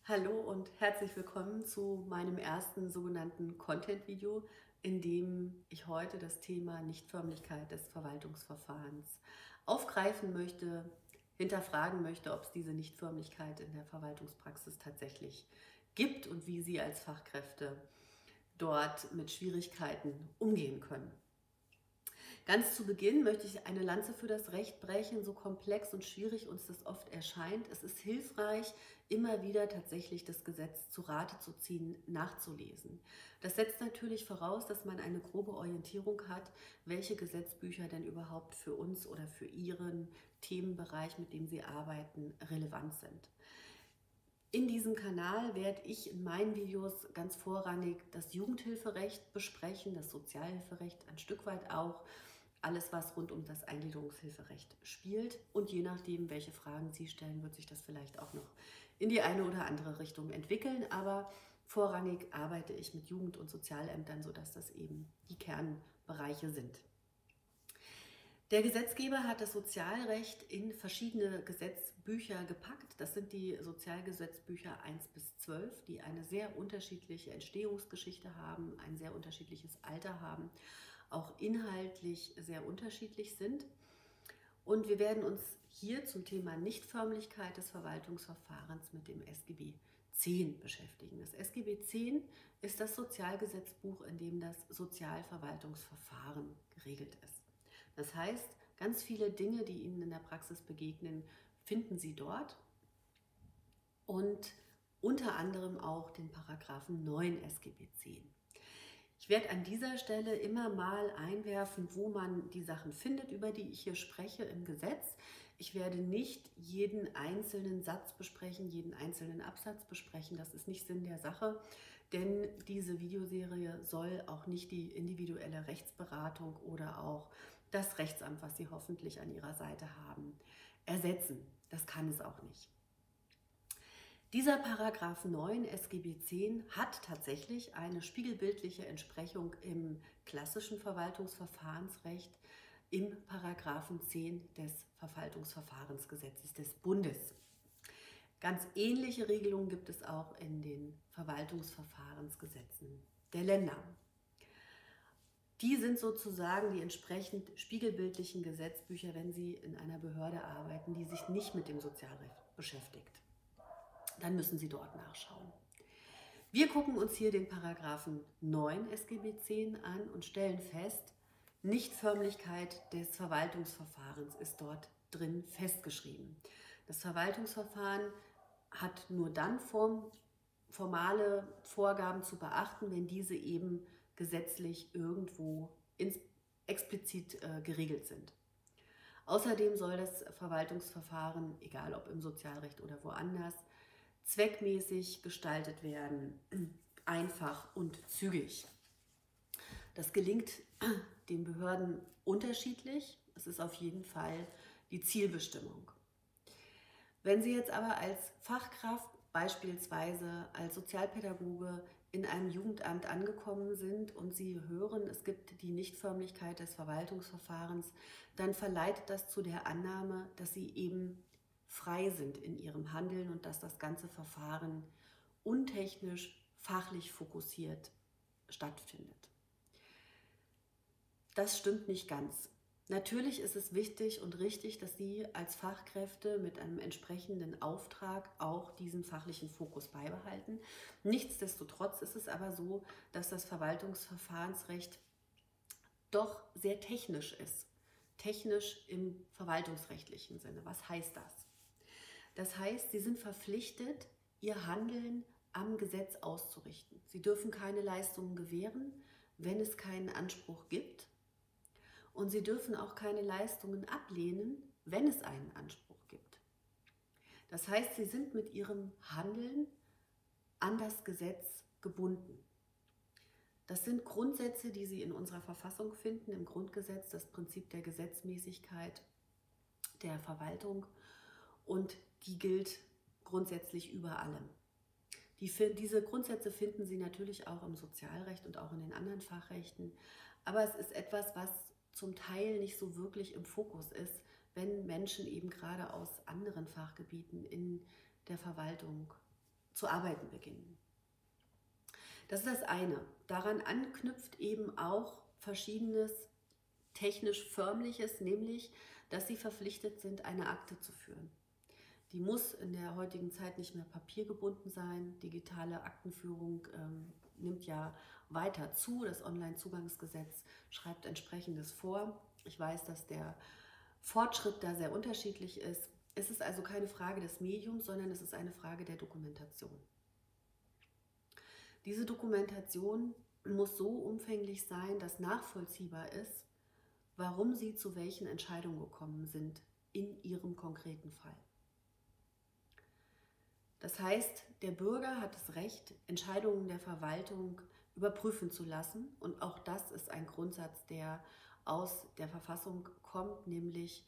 Hallo und herzlich willkommen zu meinem ersten sogenannten Content-Video, in dem ich heute das Thema Nichtförmlichkeit des Verwaltungsverfahrens aufgreifen möchte, hinterfragen möchte, ob es diese Nichtförmlichkeit in der Verwaltungspraxis tatsächlich gibt und wie Sie als Fachkräfte dort mit Schwierigkeiten umgehen können. Ganz zu Beginn möchte ich eine Lanze für das Recht brechen, so komplex und schwierig uns das oft erscheint. Es ist hilfreich, immer wieder tatsächlich das Gesetz zu Rate zu ziehen, nachzulesen. Das setzt natürlich voraus, dass man eine grobe Orientierung hat, welche Gesetzbücher denn überhaupt für uns oder für Ihren Themenbereich, mit dem Sie arbeiten, relevant sind. In diesem Kanal werde ich in meinen Videos ganz vorrangig das Jugendhilferecht besprechen, das Sozialhilferecht ein Stück weit auch, alles, was rund um das Eingliederungshilferecht spielt. Und je nachdem, welche Fragen Sie stellen, wird sich das vielleicht auch noch in die eine oder andere Richtung entwickeln. Aber vorrangig arbeite ich mit Jugend- und Sozialämtern, sodass das eben die Kernbereiche sind. Der Gesetzgeber hat das Sozialrecht in verschiedene Gesetzbücher gepackt. Das sind die Sozialgesetzbücher 1 bis 12, die eine sehr unterschiedliche Entstehungsgeschichte haben, ein sehr unterschiedliches Alter haben, auch inhaltlich sehr unterschiedlich sind. Und wir werden uns hier zum Thema Nichtförmlichkeit des Verwaltungsverfahrens mit dem SGB 10 beschäftigen. Das SGB 10 ist das Sozialgesetzbuch, in dem das Sozialverwaltungsverfahren geregelt ist. Das heißt, ganz viele Dinge, die Ihnen in der Praxis begegnen, finden Sie dort und unter anderem auch den Paragraphen 9 SGB 10. Ich werde an dieser Stelle immer mal einwerfen, wo man die Sachen findet, über die ich hier spreche im Gesetz. Ich werde nicht jeden einzelnen Satz besprechen, jeden einzelnen Absatz besprechen. Das ist nicht Sinn der Sache, denn diese Videoserie soll auch nicht die individuelle Rechtsberatung oder auch das Rechtsamt, was Sie hoffentlich an Ihrer Seite haben, ersetzen. Das kann es auch nicht. Dieser Paragraph 9 SGB 10 hat tatsächlich eine spiegelbildliche Entsprechung im klassischen Verwaltungsverfahrensrecht im Paragraphen 10 des Verwaltungsverfahrensgesetzes des Bundes. Ganz ähnliche Regelungen gibt es auch in den Verwaltungsverfahrensgesetzen der Länder. Die sind sozusagen die entsprechend spiegelbildlichen Gesetzbücher, wenn Sie in einer Behörde arbeiten, die sich nicht mit dem Sozialrecht beschäftigt. Dann müssen Sie dort nachschauen. Wir gucken uns hier den Paragraphen 9 SGB 10 an und stellen fest, Nichtförmlichkeit des Verwaltungsverfahrens ist dort drin festgeschrieben. Das Verwaltungsverfahren hat nur dann formale Vorgaben zu beachten, wenn diese eben gesetzlich irgendwo explizit geregelt sind. Außerdem soll das Verwaltungsverfahren, egal ob im Sozialrecht oder woanders, zweckmäßig gestaltet werden, einfach und zügig. Das gelingt den Behörden unterschiedlich. Es ist auf jeden Fall die Zielbestimmung. Wenn Sie jetzt aber als Fachkraft, beispielsweise als Sozialpädagoge, in einem Jugendamt angekommen sind und Sie hören, es gibt die Nichtförmlichkeit des Verwaltungsverfahrens, dann verleitet das zu der Annahme, dass Sie eben frei sind in Ihrem Handeln und dass das ganze Verfahren untechnisch, fachlich fokussiert stattfindet. Das stimmt nicht ganz. Natürlich ist es wichtig und richtig, dass Sie als Fachkräfte mit einem entsprechenden Auftrag auch diesen fachlichen Fokus beibehalten. Nichtsdestotrotz ist es aber so, dass das Verwaltungsverfahrensrecht doch sehr technisch ist. Technisch im verwaltungsrechtlichen Sinne. Was heißt das? Das heißt, Sie sind verpflichtet, Ihr Handeln am Gesetz auszurichten. Sie dürfen keine Leistungen gewähren, wenn es keinen Anspruch gibt. Und Sie dürfen auch keine Leistungen ablehnen, wenn es einen Anspruch gibt. Das heißt, Sie sind mit Ihrem Handeln an das Gesetz gebunden. Das sind Grundsätze, die Sie in unserer Verfassung finden, im Grundgesetz, das Prinzip der Gesetzmäßigkeit der Verwaltung, und die gilt grundsätzlich über allem. Diese Grundsätze finden Sie natürlich auch im Sozialrecht und auch in den anderen Fachrechten, aber es ist etwas, was zum Teil nicht so wirklich im Fokus ist, wenn Menschen eben gerade aus anderen Fachgebieten in der Verwaltung zu arbeiten beginnen. Das ist das eine. Daran anknüpft eben auch Verschiedenes technisch Förmliches, nämlich, dass Sie verpflichtet sind, eine Akte zu führen. Die muss in der heutigen Zeit nicht mehr papiergebunden sein. Digitale Aktenführung nimmt ja weiter zu. Das Onlinezugangsgesetz schreibt entsprechendes vor. Ich weiß, dass der Fortschritt da sehr unterschiedlich ist. Es ist also keine Frage des Mediums, sondern es ist eine Frage der Dokumentation. Diese Dokumentation muss so umfänglich sein, dass nachvollziehbar ist, warum Sie zu welchen Entscheidungen gekommen sind in Ihrem konkreten Fall. Das heißt, der Bürger hat das Recht, Entscheidungen der Verwaltung überprüfen zu lassen. Und auch das ist ein Grundsatz, der aus der Verfassung kommt, nämlich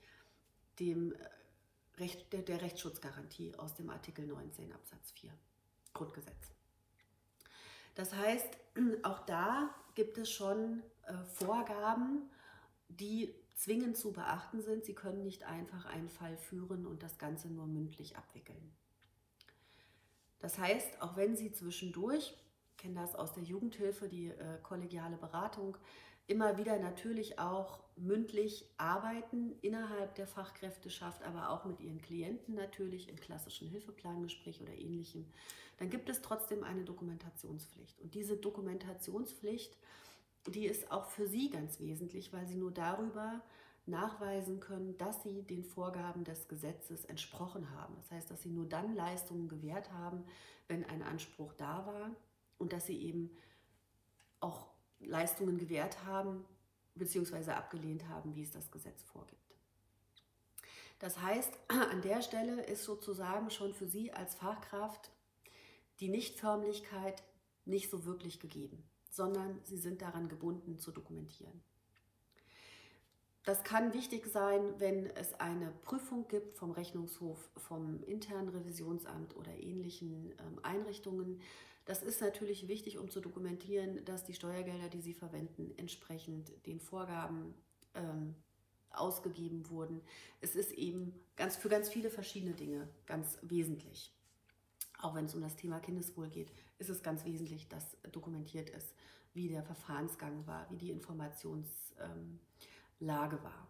der Rechtsschutzgarantie aus dem Artikel 19 Absatz 4 Grundgesetz. Das heißt, auch da gibt es schon Vorgaben, die zwingend zu beachten sind. Sie können nicht einfach einen Fall führen und das Ganze nur mündlich abwickeln. Das heißt, auch wenn Sie zwischendurch, ich kenne das aus der Jugendhilfe, die kollegiale Beratung, immer wieder natürlich auch mündlich arbeiten innerhalb der Fachkräfteschaft, aber auch mit Ihren Klienten natürlich im klassischen Hilfeplangespräch oder Ähnlichem, dann gibt es trotzdem eine Dokumentationspflicht. Und diese Dokumentationspflicht, die ist auch für Sie ganz wesentlich, weil Sie nur darüber nachweisen können, dass Sie den Vorgaben des Gesetzes entsprochen haben. Das heißt, dass Sie nur dann Leistungen gewährt haben, wenn ein Anspruch da war und dass Sie eben auch Leistungen gewährt haben bzw. abgelehnt haben, wie es das Gesetz vorgibt. Das heißt, an der Stelle ist sozusagen schon für Sie als Fachkraft die Nichtförmlichkeit nicht so wirklich gegeben, sondern Sie sind daran gebunden zu dokumentieren. Das kann wichtig sein, wenn es eine Prüfung gibt vom Rechnungshof, vom internen Revisionsamt oder ähnlichen Einrichtungen. Das ist natürlich wichtig, um zu dokumentieren, dass die Steuergelder, die Sie verwenden, entsprechend den Vorgaben ausgegeben wurden. Es ist eben für ganz viele verschiedene Dinge ganz wesentlich. Auch wenn es um das Thema Kindeswohl geht, ist es ganz wesentlich, dass dokumentiert ist, wie der Verfahrensgang war, wie die Informationslage war.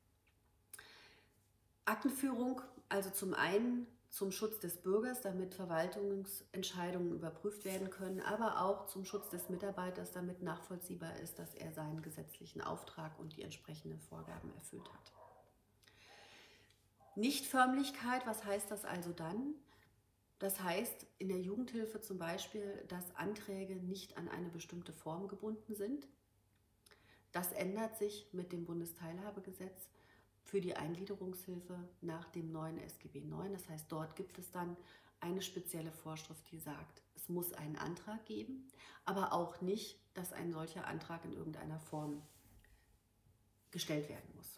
Aktenführung, also zum einen zum Schutz des Bürgers, damit Verwaltungsentscheidungen überprüft werden können, aber auch zum Schutz des Mitarbeiters, damit nachvollziehbar ist, dass er seinen gesetzlichen Auftrag und die entsprechenden Vorgaben erfüllt hat. Nichtförmlichkeit, was heißt das also dann? Das heißt in der Jugendhilfe zum Beispiel, dass Anträge nicht an eine bestimmte Form gebunden sind. Das ändert sich mit dem Bundesteilhabegesetz für die Eingliederungshilfe nach dem neuen SGB IX. Das heißt, dort gibt es dann eine spezielle Vorschrift, die sagt, es muss einen Antrag geben, aber auch nicht, dass ein solcher Antrag in irgendeiner Form gestellt werden muss.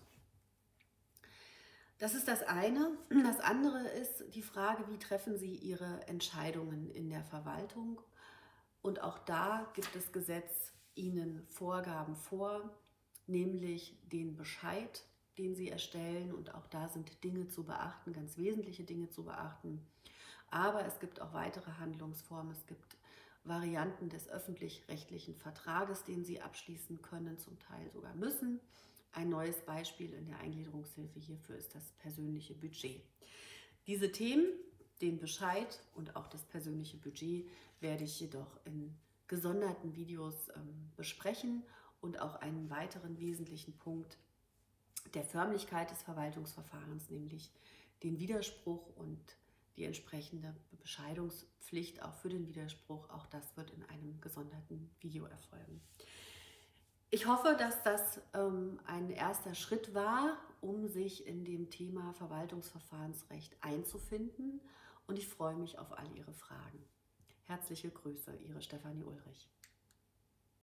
Das ist das eine. Das andere ist die Frage, wie treffen Sie Ihre Entscheidungen in der Verwaltung? Und auch da gibt das Gesetz Ihnen Vorgaben vor, nämlich den Bescheid, den Sie erstellen. Und auch da sind Dinge zu beachten, ganz wesentliche Dinge zu beachten. Aber es gibt auch weitere Handlungsformen. Es gibt Varianten des öffentlich-rechtlichen Vertrages, den Sie abschließen können, zum Teil sogar müssen. Ein neues Beispiel in der Eingliederungshilfe hierfür ist das persönliche Budget. Diese Themen, den Bescheid und auch das persönliche Budget, werde ich jedoch in gesonderten Videos besprechen und auch einen weiteren wesentlichen Punkt der Förmlichkeit des Verwaltungsverfahrens, nämlich den Widerspruch und die entsprechende Bescheidungspflicht auch für den Widerspruch. Auch das wird in einem gesonderten Video erfolgen. Ich hoffe, dass das ein erster Schritt war, um sich in dem Thema Verwaltungsverfahrensrecht einzufinden, und ich freue mich auf all Ihre Fragen. Herzliche Grüße, Ihre Stefanie Ulrich.